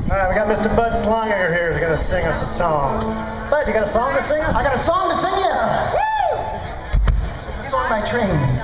Alright, we got Mr. Bud Sloniger here who's gonna sing us a song. Bud, you got a song to sing us? I got a song to sing you. Woo! A song by train.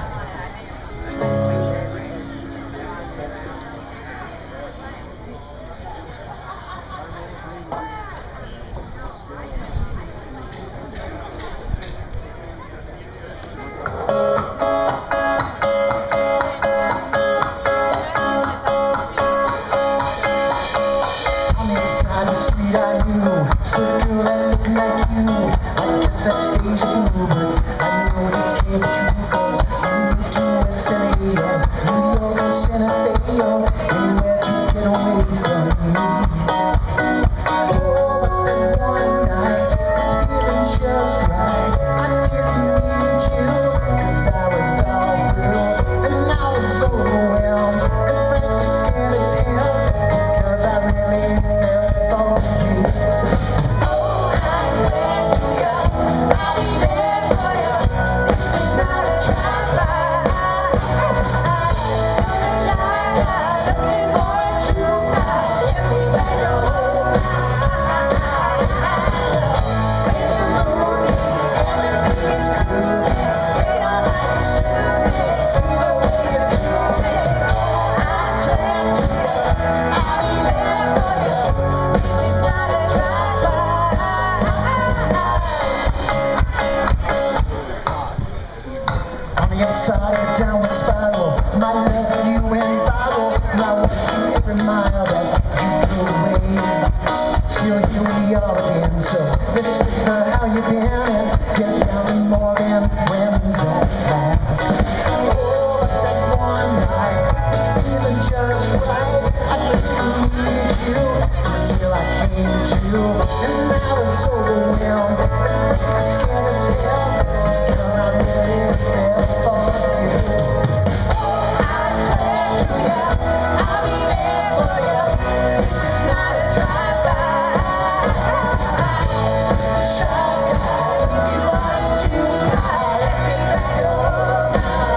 I knew, stood a girl that looked like you. I guess that's deja vu, but I know this can't be true, 'cause I moved to West LA, New York and Santa Fe, anywhere to get away from me. Oh, but then one night, was feeling just right. I didn't need you, 'cause I was all through, and I was overwhelmed, and frankly scared as hell, because I really felt for you. Inside a downward spiral, my love you went viral, and I want you every mile that you go away. Still here we are again, so let's look for how you've been and get down to more than friends at last. Oh, but that one night was feeling just right. I didn't need you until I came to, and I was overwhelmed, scared as hell, because I really felt for you. Oh, I swear to you, I'll be there for you. This is not a drive-by. Shy guy, you are too high. Let me back up.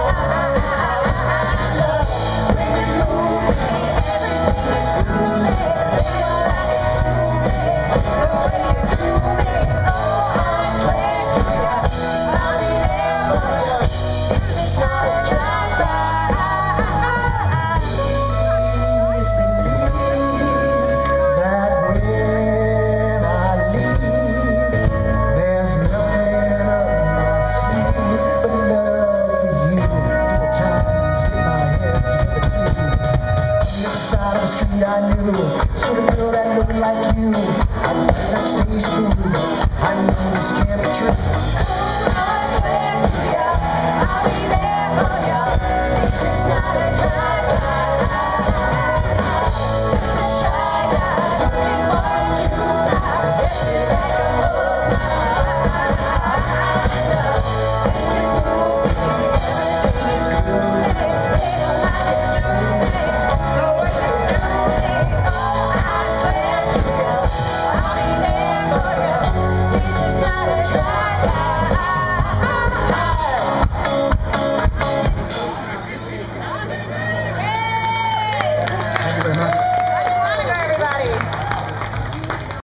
Love, when you move me, everything is groovy. Feel like it's groovy, the way you do me. Oh, I swear to you, I'll be there for you. This is not a drive-by. Please believe that when I leave, there's nothing up my sleeve but love for you. Different times get my head together too. On the other side of the street I knew stood a girl that looked like you. I got such deja vu, I know this can't be true. I swear to you, I'll be there for you. This is not a drive-by. Shy guy, looking for a true love. Let me back up. When you move me, everything is groovy. Feel like it's groovy, the way you do me. Oh, I swear to you, I'll be there for you. This is not a drive-by.